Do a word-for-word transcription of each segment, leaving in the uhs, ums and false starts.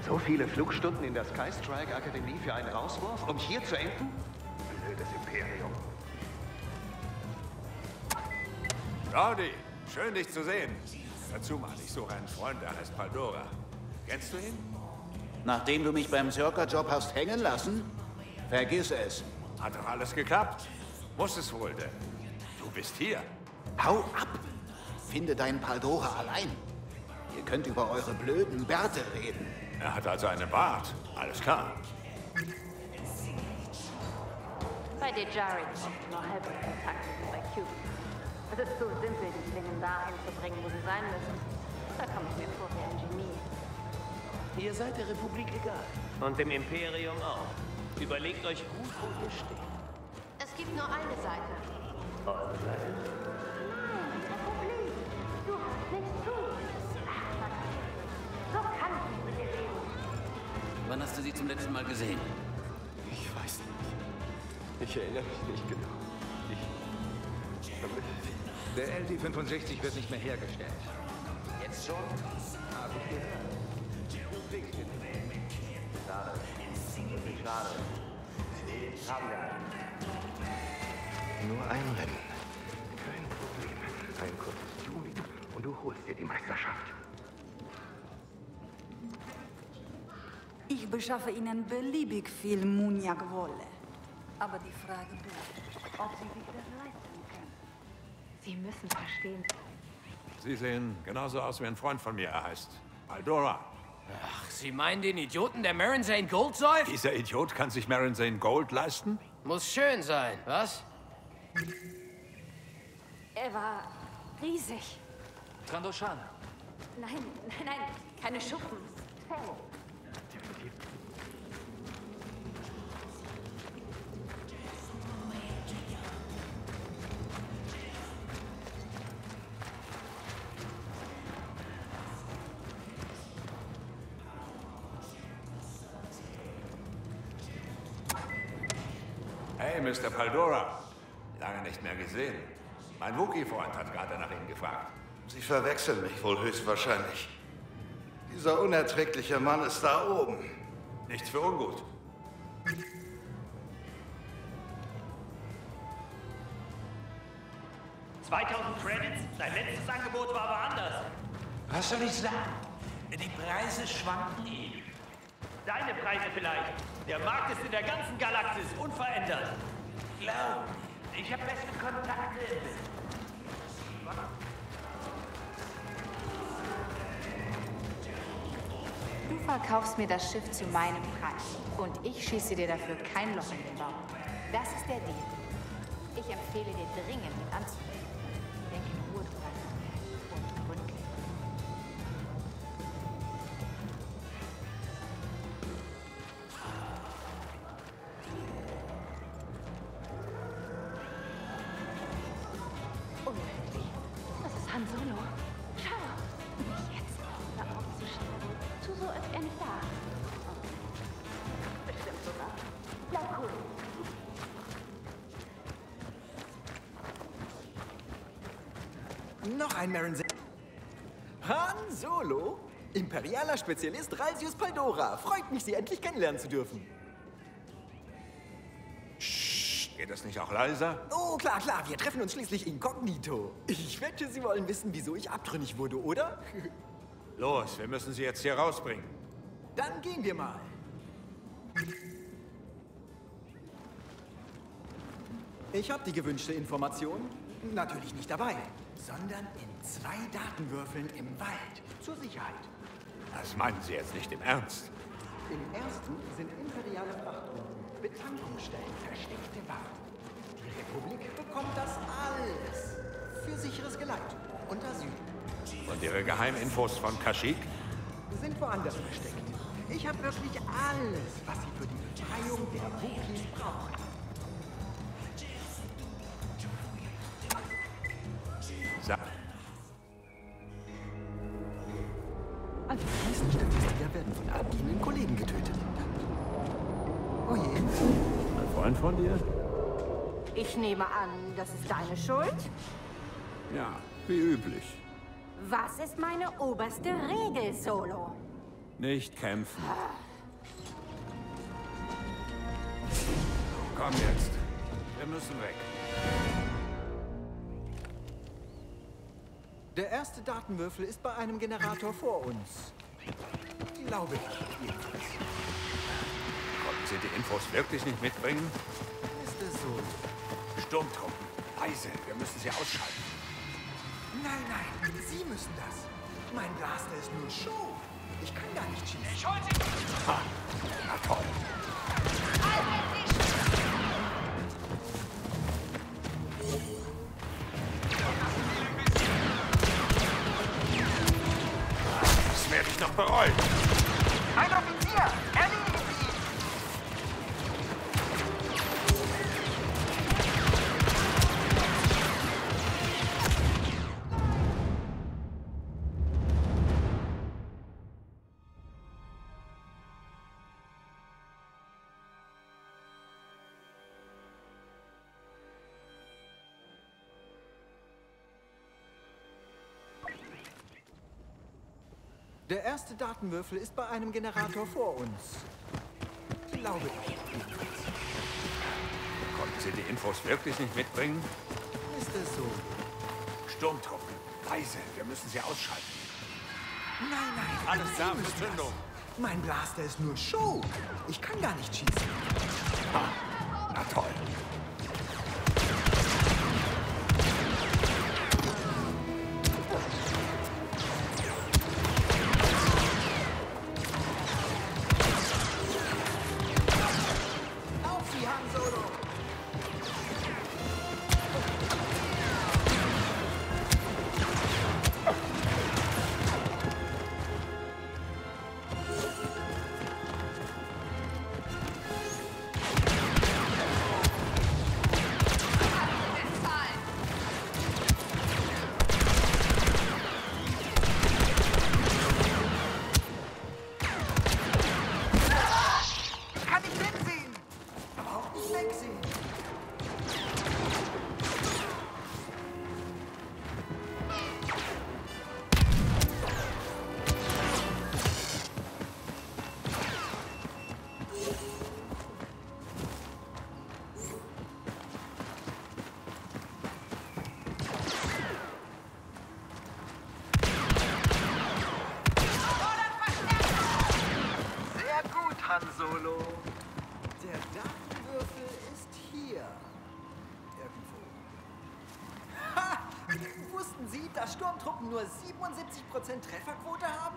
So viele Flugstunden in der Sky Strike Akademie für einen Rauswurf, um hier zu enden? Blödes Imperium. Rowdy, schön dich zu sehen. Dazu mal, ich suche einen Freund, der heißt Paldora. Kennst du ihn? Nachdem du mich beim Circa-Job hast hängen lassen? Vergiss es. Hat doch alles geklappt. Muss es wohl, denn du bist hier. Hau ab! Finde deinen Paldora allein. Ihr könnt über eure blöden Bärte reden. Er hat also einen Bart. Alles klar. Bei Dejarin braucht nur halbe Kontakte wie bei Cube. Es ist so simpel, die Klingen dahin zu bringen, wo sie sein müssen. Da komme ich mir vor wie ein Genie. Ihr seid der Republik egal. Und dem Imperium auch. Überlegt euch gut, wo ihr steht. Es gibt nur eine Seite. Eure Seite? Nein, Republik. Du hast nichts zu. Ach, Mann. So kann ich nicht mit dir reden. Wann hast du sie zum letzten Mal gesehen? Ich weiß nicht. Ich erinnere mich nicht genau. Ich... Der L D fünfundsechzig wird nicht mehr hergestellt. Jetzt schon? Habe ich gehört. Du kriegst ihn nicht. Schade. Wirklich schade. Haben wir einen. Nur ein Rennen. Kein Problem. Ein kurzes Tuning und du holst dir die Meisterschaft. Ich beschaffe Ihnen beliebig viel Muniak-Wolle. Aber die Frage bleibt, ob Sie sich das leisten können. Sie müssen verstehen. Sie sehen genauso aus wie ein Freund von mir, er heißt Paldora. Ach, Sie meinen den Idioten, der Marinzane Gold säuft? Dieser Idiot kann sich Marinzane Gold leisten? Muss schön sein, was? Er war riesig. Trandoshan. Nein, nein, nein, keine Schuppen. Fell. Hey, Mister Paldora. Lange nicht mehr gesehen. Mein Wookie-Freund hat gerade nach Ihnen gefragt. Sie verwechseln mich wohl höchstwahrscheinlich. Dieser unerträgliche Mann ist da oben. Nichts für ungut. zweitausend Credits? Dein letztes Angebot war aber anders. Was soll ich sagen? Die Preise schwanken eh. Deine Preise vielleicht. Der Markt ist in der ganzen Galaxis unverändert. Glaub mir, ich habe beste Kontakte im Bild. Du verkaufst mir das Schiff zu meinem Preis. Und ich schieße dir dafür kein Loch in den Bauch. Das ist der Deal. Ich empfehle dir dringend, ihn anzunehmen. Denk in Ruhe drüber nach. Und gründlich. Unmöglich. Das ist Han Solo. Schau! Nicht jetzt. Hör auf zu sterben. Tu so, als wäre er nicht da. Bestimmt sogar. Bleib cool. Noch ein Marinzane. Han Solo? Imperialer Spezialist Ralsius Paldora. Freut mich, Sie endlich kennenlernen zu dürfen. Psst, geht das nicht auch leiser? Oh, klar, klar. Wir treffen uns schließlich inkognito. Ich wette, Sie wollen wissen, wieso ich abtrünnig wurde, oder? Los, wir müssen sie jetzt hier rausbringen. Dann gehen wir mal. Ich habe die gewünschte Information natürlich nicht dabei, sondern in zwei Datenwürfeln im Wald. Zur Sicherheit. Das meinen Sie jetzt nicht im Ernst? Im ersten sind imperiale Frachtrouten, Betankungsstellen, versteckte Waffen. Die Republik bekommt das alles für sicheres Geleit und Asyl. Und Ihre Geheiminfos von Kashyyyk? Sind woanders versteckt. Ich habe wirklich alles, was Sie für die Befreiung der Wookiees brauchen. Sa Also die meisten Statistiker werden von abgehenden Kollegen getötet. Oh je. Ein Freund von dir? Ich nehme an, das ist deine Schuld? Ja, wie üblich. Was ist meine oberste Regel, Solo? Nicht kämpfen. Komm jetzt. Wir müssen weg. Der erste Datenwürfel ist bei einem Generator vor uns. Glaube ich jedenfalls. Konnten Sie die Infos wirklich nicht mitbringen? Ist es so? Sturmtruppen. Leise, wir müssen sie ausschalten. Nein, nein, Sie müssen das. Mein Blaster ist nur Show. Ich kann gar nicht schießen. Ich hol Sie! Ha, na toll. Das werde ich noch bereuen. Ein Offizier! Erledige Sie! Der erste Datenwürfel ist bei einem Generator vor uns. Glaube ich jedenfalls. Konnten Sie die Infos wirklich nicht mitbringen? Ist es so? Sturmtruppen. Leise, wir müssen sie ausschalten. Nein, nein, Alles Sie klar, müssen Zündung. das. Mein Blaster ist nur Show. Ich kann gar nicht schießen. Ha, na toll. Auf Sie, Han Solo! Kann ich hinsehen? Überhaupt nicht wegsehen. Sehr gut, Han Solo. Der Datenwürfel ist hier. Irgendwo. Ha! Wussten Sie, dass Sturmtruppen nur siebenundsiebzig Prozent Trefferquote haben?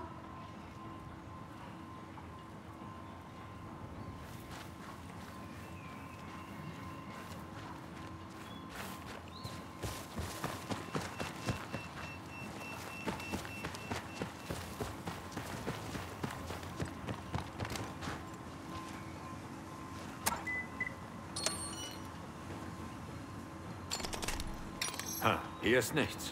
Ha, hier ist nichts.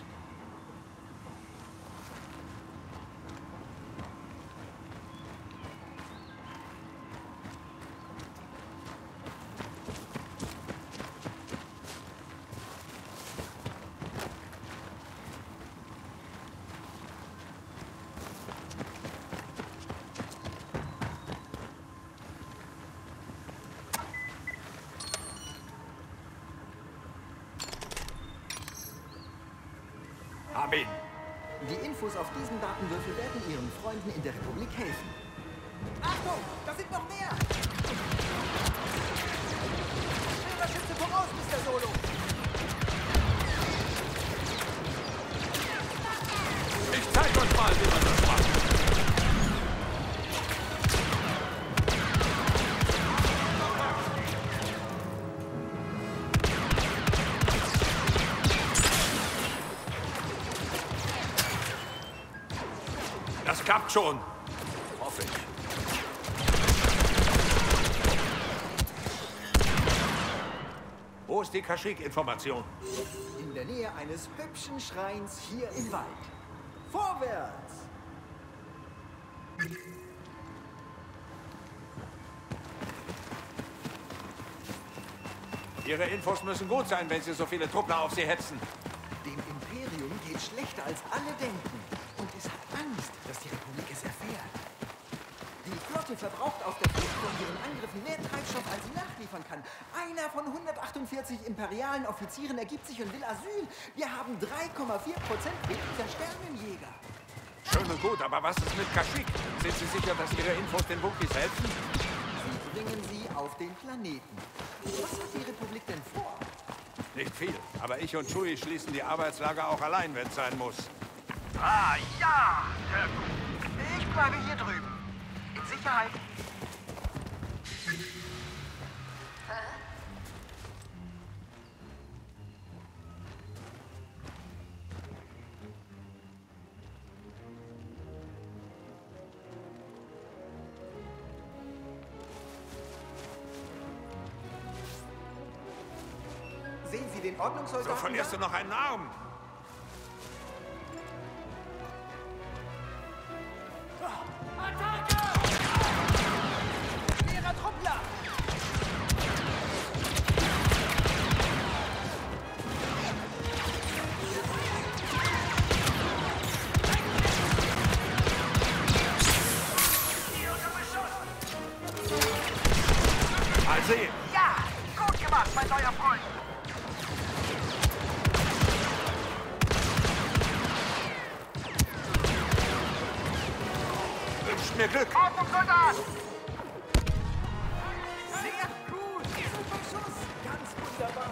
Hab ihn. Die Infos auf diesem Datenwürfel werden Ihren Freunden in der Republik helfen. Achtung, da sind noch mehr! Schneller Schütze voraus, Mister Solo! Ich zeig euch mal, wie man das macht. Das klappt schon. Hoffe ich. Wo ist die Kashyyyk-Information? In der Nähe eines hübschen Schreins hier im Wald. Vorwärts! Ihre Infos müssen gut sein, wenn Sie so viele Truppler auf Sie hetzen. Dem Imperium geht schlechter als alle denken. Und es hat Angst, dass die Republik es erfährt. Flotte verbraucht auf der Flucht von ihren Angriffen mehr Treibstoff, als sie nachliefern kann. Einer von hundertachtundvierzig imperialen Offizieren ergibt sich und will Asyl. Wir haben drei Komma vier Prozent weniger Sternenjäger. Schön und gut, aber was ist mit Kashyyyk? Sind Sie sicher, dass Ihre Infos den Wookiees helfen? Sie bringen sie auf den Planeten. Was hat die Republik denn vor? Nicht viel, aber ich und Chewie schließen die Arbeitslager auch allein, wenn es sein muss. Ah, ja, sehr gut. Ich bleibe hier drüben. In Sicherheit. Sehen Sie den Ordnungssoldaten? So verlierst du noch einen Arm. Attacke! Schwerer Truppler! Mal sehen. Ja, gut gemacht, mein neuer Freund. Wünscht mir Glück. Ordnungssoldat! Sehr gut! Super Schuss! Ganz wunderbar!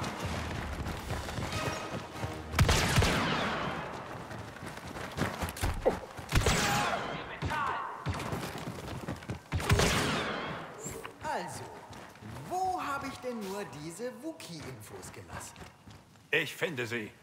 Also, wo habe ich denn nur diese Wookie-Infos gelassen? Ich finde sie.